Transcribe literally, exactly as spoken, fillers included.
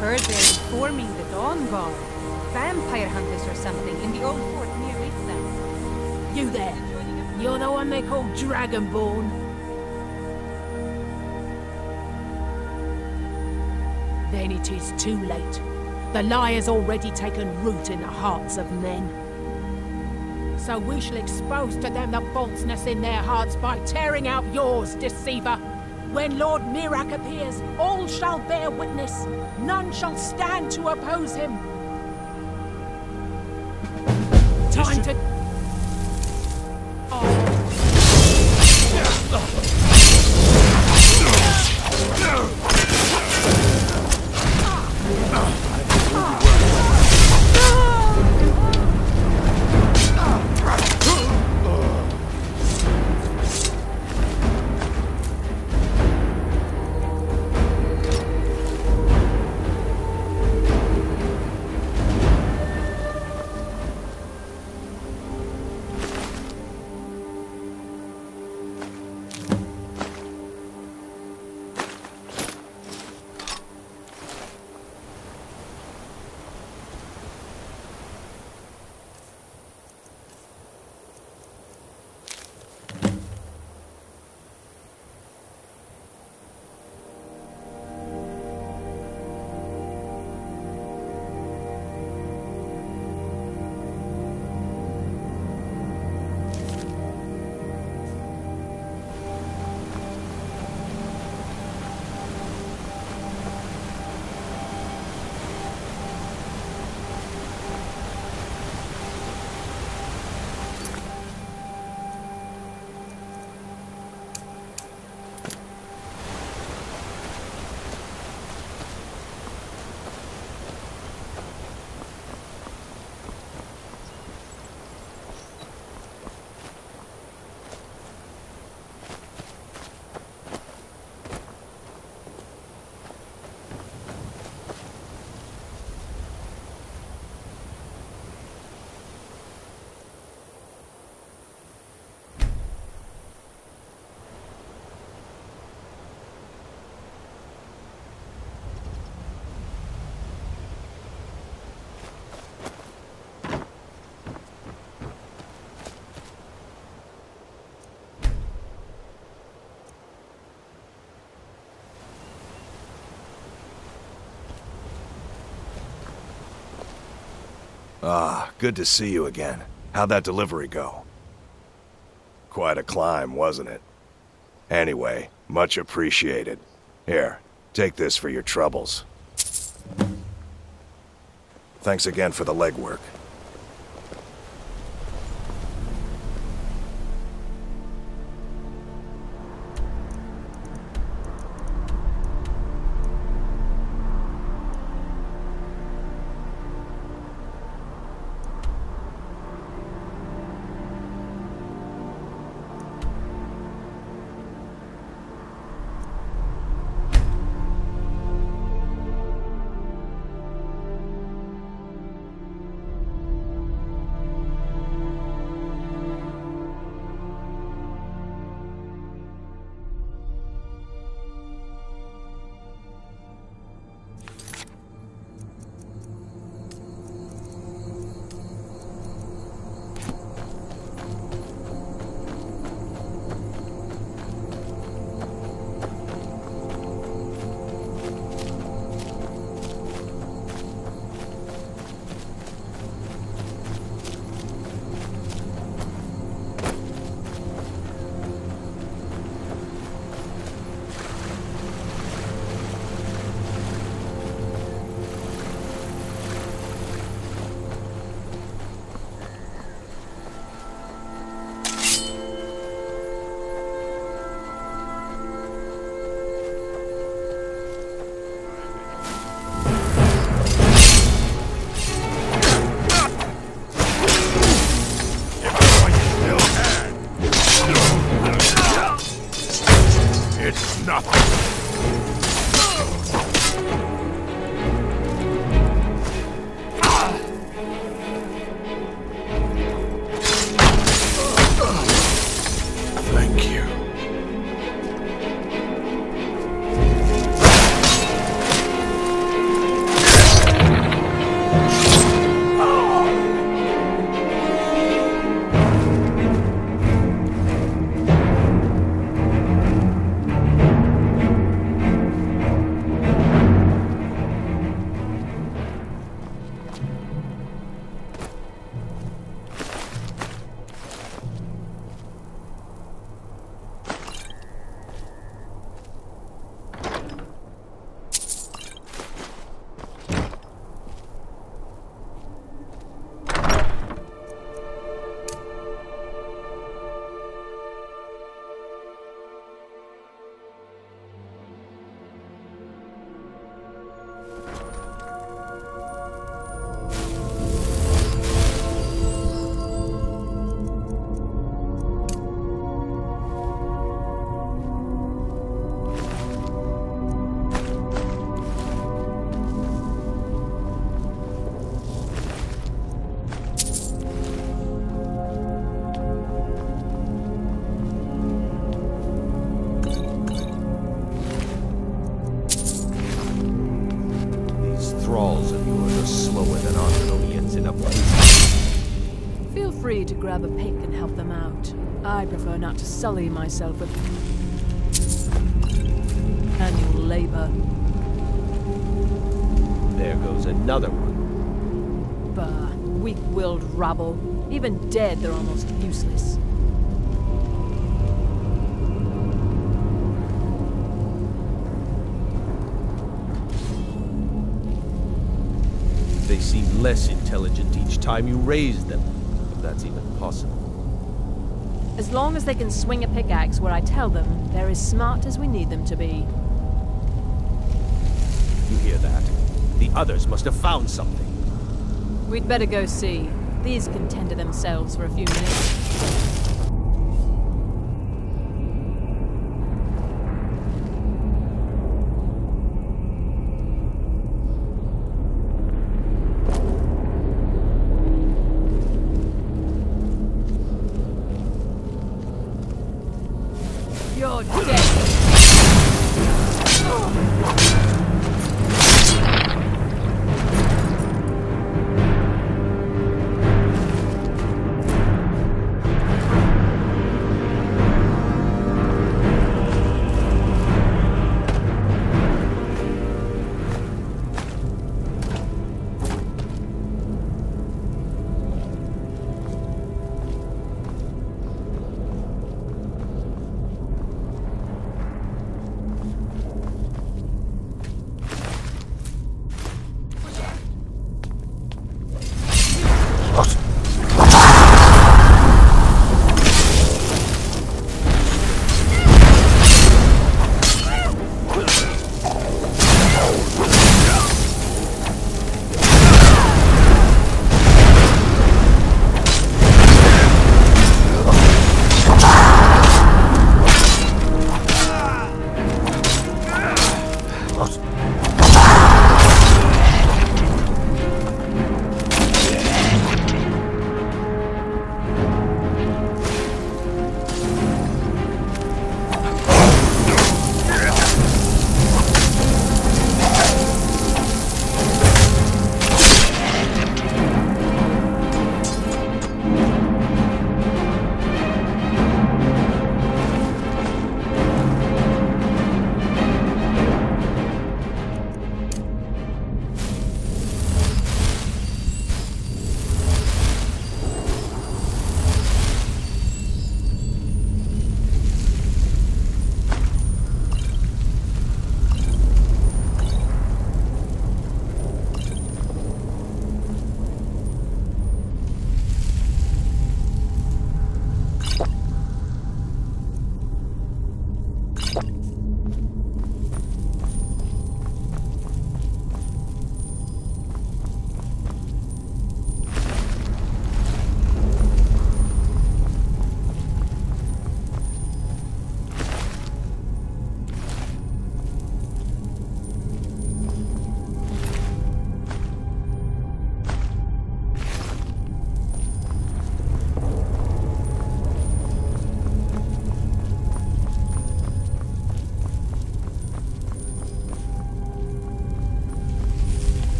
heard they're forming the Dawn Guard. Vampire hunters or something in the old fort near Witham. You there. You're the one they call Dragonborn. Then it is too late. The lie has already taken root in the hearts of men. So we shall expose to them the falseness in their hearts by tearing out yours, deceiver. When Lord Mirak appears, all shall bear witness. None shall stand to oppose him. Time to... Oh. Ah, good to see you again. How'd that delivery go? Quite a climb, wasn't it? Anyway, much appreciated. Here, take this for your troubles. Thanks again for the legwork. to grab a pick and help them out. I prefer not to sully myself with manual labor. There goes another one. Bah, weak-willed rabble. Even dead, they're almost useless. They seem less intelligent each time you raise them, if that's even possible. As long as they can swing a pickaxe where I tell them, they're as smart as we need them to be. You hear that? The others must have found something. We'd better go see. These can tend to themselves for a few minutes. You're dead.